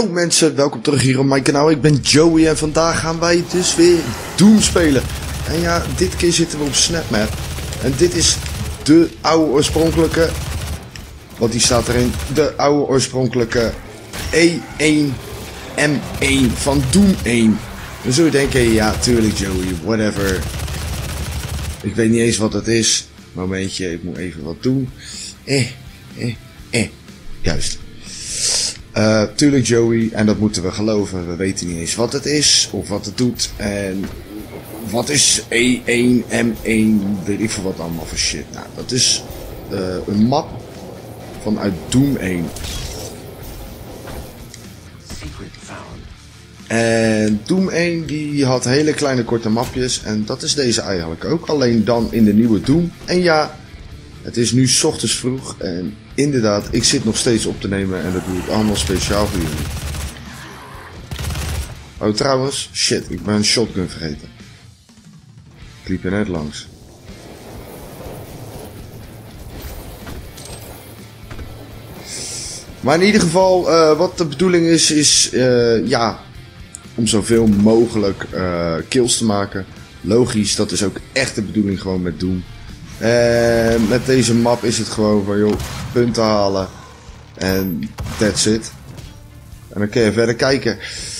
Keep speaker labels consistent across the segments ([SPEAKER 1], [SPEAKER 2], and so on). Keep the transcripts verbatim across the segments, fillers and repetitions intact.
[SPEAKER 1] Yo mensen, welkom terug hier op mijn kanaal. Ik ben Joey en vandaag gaan wij dus weer Doom spelen. En ja, dit keer zitten we op SnapMap. En dit is de oude oorspronkelijke... Want die staat erin. De oude oorspronkelijke E één M één van Doom één. Dan zul je denken, ja tuurlijk Joey, whatever. Ik weet niet eens wat het is. Momentje, ik moet even wat doen. Eh, eh, eh. Juist. Uh, tuurlijk Joey, en dat moeten we geloven. We weten niet eens wat het is, of wat het doet. En wat is E één M één, weet ik veel wat allemaal voor shit. Nou, dat is uh, een map vanuit Doom één. En Doom één die had hele kleine korte mapjes. En dat is deze eigenlijk ook. Alleen dan in de nieuwe Doom. En ja, het is nu 's ochtends vroeg. En inderdaad, ik zit nog steeds op te nemen. En dat doe ik allemaal speciaal voor jullie. Oh trouwens, shit, ik ben een shotgun vergeten. Ik liep er net langs. Maar in ieder geval, uh, wat de bedoeling is, is uh, ja, om zoveel mogelijk uh, kills te maken. Logisch, dat is ook echt de bedoeling gewoon met Doom. En met deze map is het gewoon van, joh, punten halen. En that's it. En dan kun je verder kijken.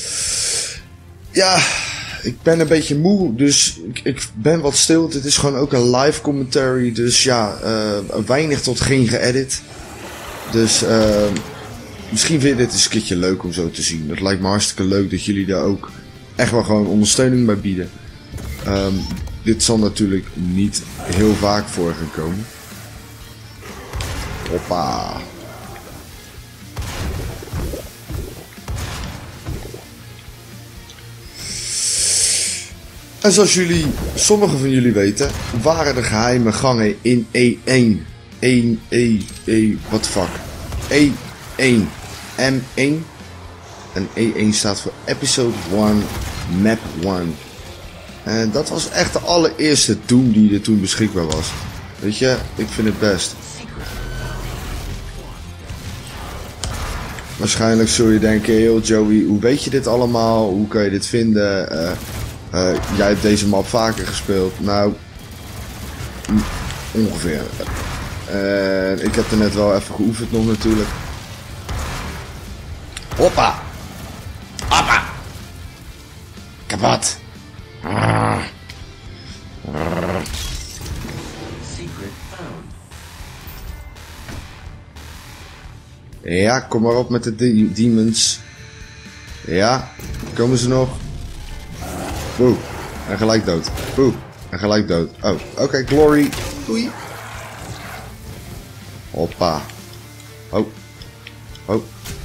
[SPEAKER 1] Ja, ik ben een beetje moe, dus ik, ik ben wat stil. Dit is gewoon ook een live commentary, dus ja, uh, weinig tot geen geëdit. Dus uh, misschien vind je dit eens een keertje leuk om zo te zien. Het lijkt me hartstikke leuk dat jullie daar ook echt wel gewoon ondersteuning bij bieden. Um, dit zal natuurlijk niet heel vaak voor gaan komen. Hoppa. En zoals jullie, sommigen van jullie weten, waren de geheime gangen in E één. één, E, E, what the fuck. E één M één. En E één staat voor Episode één, Map één. En dat was echt de allereerste Doom die er toen beschikbaar was. Weet je, ik vind het best. Waarschijnlijk zul je denken, heel Joey, hoe weet je dit allemaal? Hoe kan je dit vinden? Uh, uh, jij hebt deze map vaker gespeeld. Nou, ongeveer. Uh, ik heb er net wel even geoefend nog natuurlijk. Hoppa! Hoppa! Kapot! Ah. Ah. Ja, kom maar op met de de demons. Ja, komen ze nog? Boe, en gelijk dood. Boe, en gelijk dood. Oh, oké, okay, glory. Doei. Hoppa. Oh. Oh.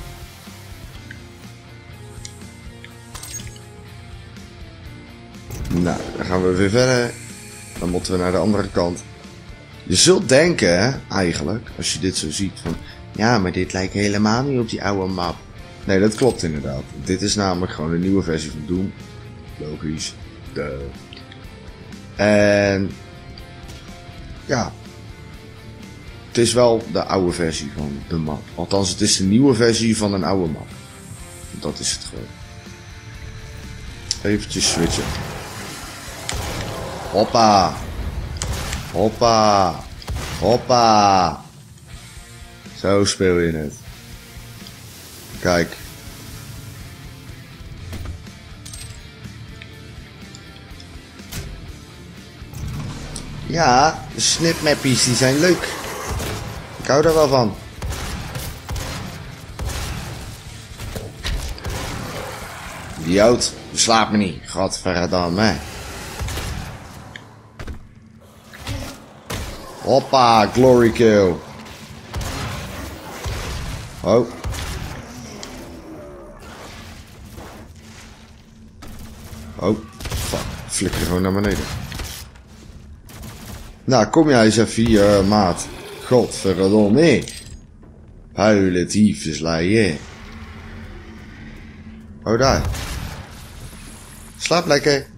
[SPEAKER 1] Nou, dan gaan we weer verder. Dan moeten we naar de andere kant. Je zult denken, hè, eigenlijk, als je dit zo ziet, van... Ja, maar dit lijkt helemaal niet op die oude map. Nee, dat klopt inderdaad. Dit is namelijk gewoon een nieuwe versie van Doom. Logisch. Duh. En... Ja. Het is wel de oude versie van de map. Althans, het is de nieuwe versie van een oude map. Dat is het gewoon. Eventjes switchen. Hoppa. Hoppa. Hoppa. Zo speel je het. Kijk. Ja, de snipmappies die zijn leuk. Ik hou daar wel van. Idioot, slaap me niet. Godverdamme. Hoppa, glory kill. Oh. Oh, fuck. Flikker gewoon naar beneden. Nou, kom jij eens even hier, uh, maat. Godverdomme. Huilen, tyfuslaaien. Oh, daar. Slaap lekker.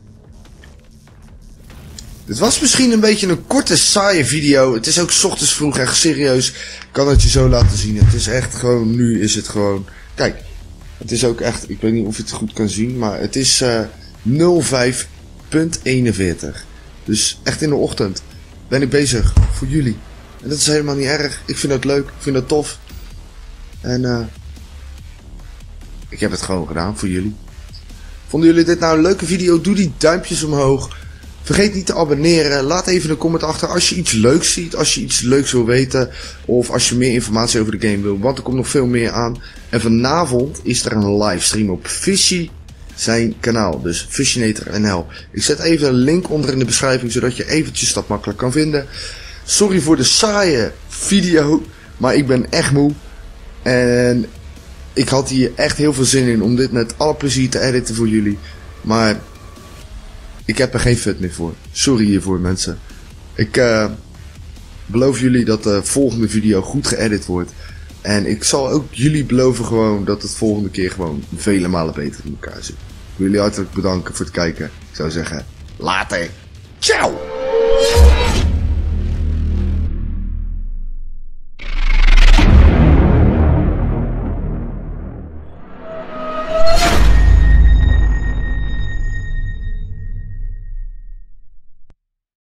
[SPEAKER 1] Dit was misschien een beetje een korte, saaie video. Het is ook 's ochtends vroeg, echt serieus. Ik kan het je zo laten zien. Het is echt gewoon, nu is het gewoon... Kijk, Het is ook echt, ik weet niet of je het goed kan zien, maar het is uh, nul vijf eenenveertig. Dus echt in de ochtend ben ik bezig voor jullie. En dat is helemaal niet erg. Ik vind dat leuk, ik vind dat tof. En uh, ik heb het gewoon gedaan voor jullie. Vonden jullie dit nou een leuke video? Doe die duimpjes omhoog. Vergeet niet te abonneren. Laat even een comment achter als je iets leuks ziet. Als je iets leuks wil weten. Of als je meer informatie over de game wil. Want er komt nog veel meer aan. En vanavond is er een livestream op Fishy zijn kanaal. Dus Fishinator N L. Ik zet even een link onder in de beschrijving. Zodat je eventjes dat makkelijk kan vinden. Sorry voor de saaie video. Maar ik ben echt moe. En ik had hier echt heel veel zin in om dit met alle plezier te editen voor jullie. Maar ik heb er geen fut meer voor. Sorry hiervoor mensen. Ik uh, beloof jullie dat de volgende video goed geëdit wordt. En ik zal ook jullie beloven gewoon dat het volgende keer gewoon vele malen beter in elkaar zit. Ik wil jullie hartelijk bedanken voor het kijken. Ik zou zeggen, later. Ciao!